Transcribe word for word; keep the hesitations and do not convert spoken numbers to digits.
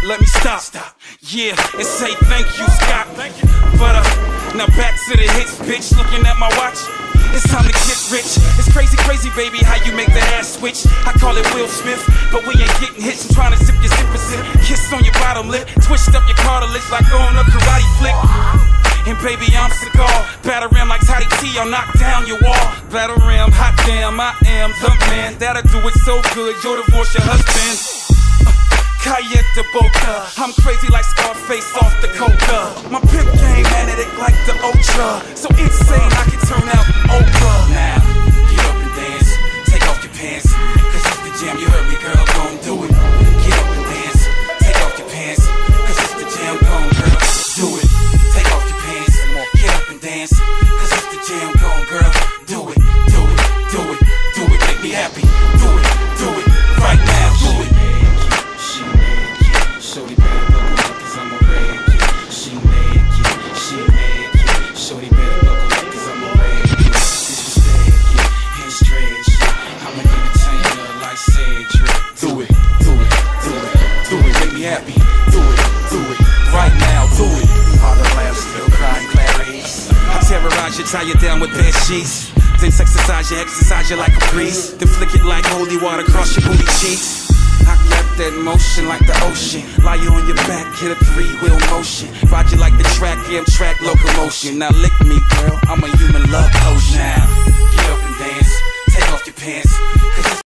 let me stop. Stop. Yeah, and say thank you, Scott. Thank you. But uh, now back to the hits, bitch. Looking at my watch. It's time to get rich. It's crazy, crazy, baby, how you make the ass switch. I call it Will Smith, but we ain't getting hits. I'm trying to zip your zipper zip. Kiss on your bottom lip. Twist up your cartilage like on a karate flick. And baby, I'm cigar. Battle ram like Toddy T, I'll knock down your wall. Battle ram, hot damn, I am the man. That'll do it so good, you'll divorce your husband. Cayette Boca, I'm crazy like Scarface off the coca. My pimp game analytic like the Ultra, so insane I can turn out Oprah. Now, get up and dance, take off your pants, cause it's the jam, you heard me girl, gon' do it. Get up and dance, take off your pants, cause it's the jam, gon' girl, do it. Take off your pants, get up and dance, cause it's the jam, gon' girl, do it, do it, do it, do it, make me happy, do it, do it, right now, do it. Shorty better buckle up cause I'm a red kid. She mad kid, she mad kid. Shorty better buckle up cause I'm a red kid. Disrespect kid, and stretch kid. I'm an entertainer like Cedric. Do it, do it, do it, do it, make me happy. Do it, do it, right now, do it. All the laughs still crying Clarice. I terrorize you, tie you down with bed sheets. Then exercise you, exercise you like a priest. Then flick it like holy water across your booty cheeks. I got that motion like the ocean. Lie you on your back, hit a three-wheel motion. Ride you like the track, yeah, I'm track locomotion. Now lick me, girl, I'm a human love potion. Now, get up and dance, take off your pants,